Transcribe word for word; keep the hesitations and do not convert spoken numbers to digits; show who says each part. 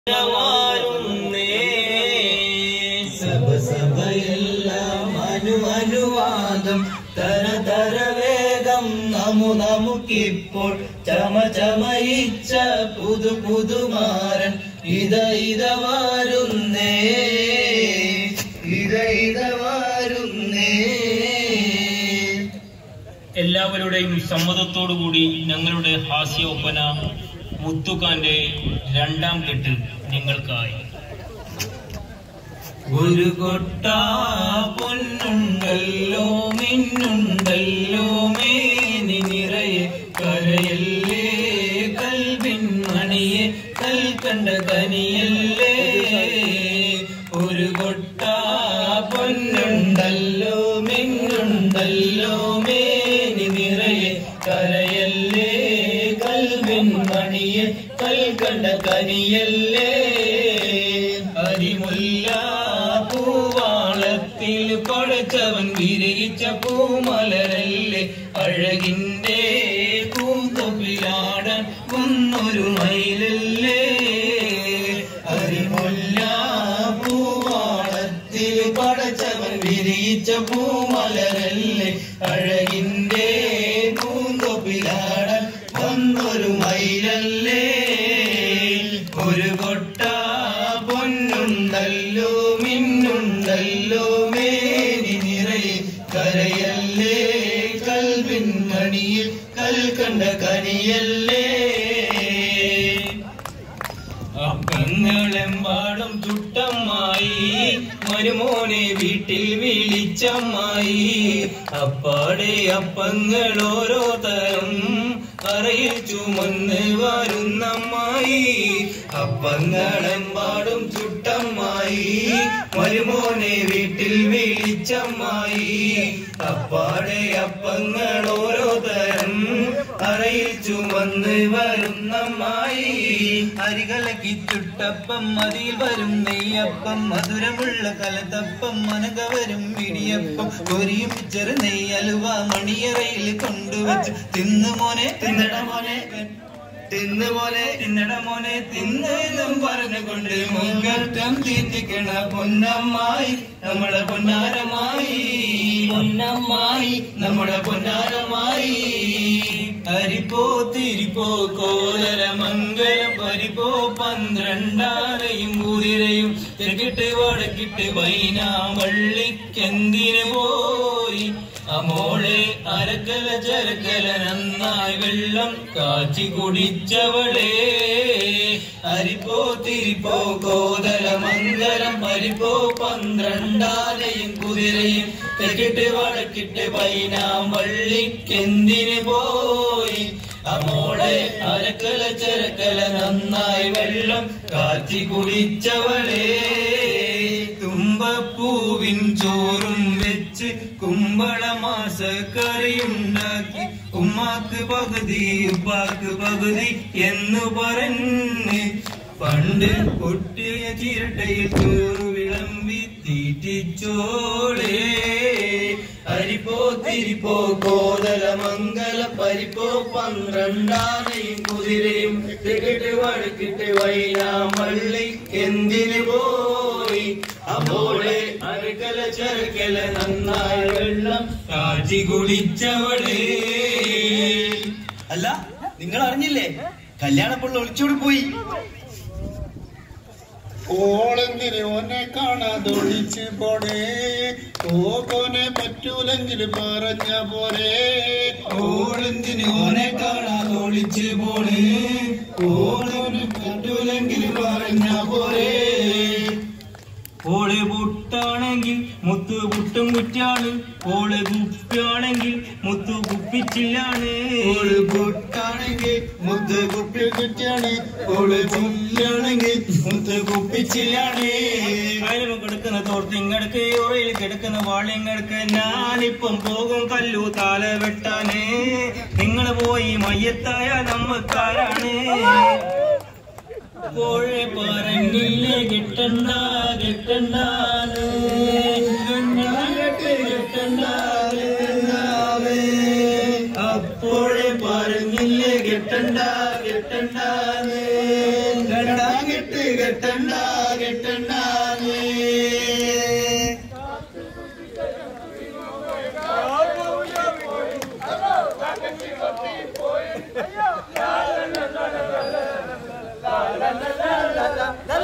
Speaker 1: सब सबയെല്ലാം അനു അനുവാദം തര തര വേഗം നമു നമുക്കിപ്പോൾ ചമ ചമയിച്ച പുതു പുതുമാരൻ ഇത ഇത വരുന്നേ ഇത ഇത വരുന്നേ.
Speaker 2: എല്ലാവരുടെയും സമ്മതത്തോടുകൂടി ഞങ്ങളുടെ ഹാസ്യോപ്പന മുത്തുക്കാന്റെ രണ്ടാം കെട്ട് നിങ്ങൾക്കായി.
Speaker 1: ഒരു കൊട്ട പൊന്നുണ്ടല്ലോ മിന്നുണ്ടല്ലോ മേനി നിറയെ കരയല്ലേ കൽവിൻ മണിയെ കൽക്കണ്ട കനിയല്ലേ. ഒരു കൊട്ട പൊന്നുണ്ടല്ലോ മിന്നുണ്ടല്ലോ മേനി നിറയെ കരയല്ലേ കൽവിൻ മണിയെ കൽക്കണ്ട കനിയല്ലേ. അരിമുല്ല പൂവാളത്തിൽ പടച്ചവൻ വിരയിച്ച പൂമലരല്ലേ അഴകിന്റെ പൂന്തൊപ്പിലാടാൻ വന്നൊരു മയിലല്ലേ. അരിമുല്ല പൂവാളത്തിൽ പടച്ചവൻ വിരയിച്ച പൂമലരല്ലേ അഴകിന്റെ പൂന്തൊപ്പിലാടാൻ വന്നൊരു മയിലല്ലേ. ഒരു കൊട്ട പൊന്നുണ്ടല്ലോ മിന്നുണ്ടല്ലോ മേനി നിറയെ കരയല്ലേ കൽവിൻ മണിയിൽ കൽക്കണ്ട കനിയല്ലേ. അപ്പങ്ങളെമ്പാടും ചുട്ടമ്മായി മരുമോനെ വീട്ടിൽ വിളിച്ചമ്മായി. അപ്പാടെ അപ്പങ്ങൾ ഓരോ തരം അറയിൽ ചുമന്ന് വരുന്നമ്മായി. അപ്പങ്ങളെമ്പാടും ചുട്ടമ്മായി മരുമോനെ വീട്ടിൽ വിളിച്ചമ്മായി. അപ്പാടെ അപ്പങ്ങൾ ഓരോ തരം അറയിൽ ചുമന്ന് വരുന്നമ്മായി. അരികലക്കി ചുട്ടപ്പം അതിൽ വരും നെയ്യപ്പം മധുരമുള്ള കലത്തപ്പം മനകവരും ഇടിയപ്പം പൊരിയും ചെറു നെയ്യലുവ മണിയറയിൽ കൊണ്ടുവച്ച് തിന്നു മോനെ തിന്നട മോനെ തിന്നു മോനെ തിന്നട മോനെ തിന്നെന്നും പറഞ്ഞുകൊണ്ട് മുൻകർത്തം തീറ്റിക്കണ പൊന്നമ്മായി നമ്മുടെ പൊന്നാരമായി പൊന്നമ്മായി നമ്മുടെ പൊന്നാരമായി. അരിപ്പോ തിരിപ്പോ കോലരമംഗലം പരിപ്പോ പന്ത്രണ്ടാനയും കുതിരയും തെക്കിട്ട് വടക്കിട്ട് വൈനാവള്ളിക്കെന്തിന് പോയി. അമോളെ അരക്കല ചരക്കല നന്നായി വെള്ളം കാച്ചി കുടിച്ചവളെ. അരിപ്പോ തിരിപ്പോ കോതലമംഗലം പരിപ്പോ പന്ത്രണ്ടാനയും കുതിരയും തെക്കിട്ട് വടക്കിട്ട് വൈനാവള്ളിക്കെന്തിന് പോയി. അമോളെ അരക്കല ചരക്കല നന്നായി വെള്ളം കാച്ചി കുടിച്ചവളെ. തുമ്പപ്പൂവിൻ ചോറും വെച്ച് കുമ്പള മാസക്കറിയുണ്ടാക്കി ഉമ്മാക്ക് പകുതി ഉപ്പാക്ക് പകുതി എന്നു പറഞ്ഞ് പണ്ട് പൊട്ടിയ ചിരട്ടയിൽ ചോറ് വിളമ്പി തീറ്റിച്ചോളേ. അരിപ്പോ തിരിപ്പോ കോതലമംഗലം പരിപ്പോ പന്ത്രണ്ടാനയും കുതിരയും തെക്കിട്ട് വടക്കിട്ട് വൈനാമള്ളി എന്തിന് പോയി. അപ്പോളെ അരക്കല ചരക്കല നന്നായി വെള്ളം കാച്ചി കുടിച്ചവളെ.
Speaker 3: അല്ല, നിങ്ങൾ അറിഞ്ഞില്ലേ കല്യാണപ്പുള്ള ഒളിച്ചോടി പോയി.
Speaker 4: ഓളെന്തിന് ഓനെ കാണാതെ ഒളിച്ച് പോണേ. ഓനെ പറ്റൂലെങ്കിൽ പറഞ്ഞ പോരെ.
Speaker 1: ഓളെന്തിന് ഓനെ കാണാതെ ഒളിച്ച് പോണേ. ഓളെ പറ്റൂലെങ്കിൽ പറഞ്ഞ പോരെ. ഓള് പുട്ടാണെങ്കിൽ മുത്തു പുട്ടും കുറ്റാണ്. ഓള് കുപ്പിയാണെങ്കിൽ മുത്തു കുപ്പിച്ചില്ലാണ്.
Speaker 4: ഓള് പുട്ടാണെങ്കിൽ മുത്ത് കുപ്പി കുറ്റിയാണ്. ഓള് ചുല്ലാണെങ്കിൽ മുത്ത് കുപ്പിച്ചില്ലാണ്.
Speaker 2: അതിലും കിടക്കുന്ന തോർത്തിങ്ങടക്ക് ഉറയിൽ കിടക്കുന്ന വാളിങ്ങടക്ക് ഞാനിപ്പം പോകും കല്ലു താല വെട്ടാന്. നിങ്ങള് പോയി മയ്യത്തായ നമ്മക്കാരാണ്.
Speaker 1: അപ്പോഴേ പറഞ്ഞില്ലേ കെട്ടണ്ട കെട്ടണ്ടാന്ന് കെട്ടണ്ടാവേ. അപ്പോഴേ പറഞ്ഞില്ലേ കെട്ടണ്ട കെട്ടണ്ടാന്ന് കെട്ടാ കെട്ട് കെട്ട
Speaker 3: കെട്ടണ്ട കെട്ടണ്ടാനേ
Speaker 1: la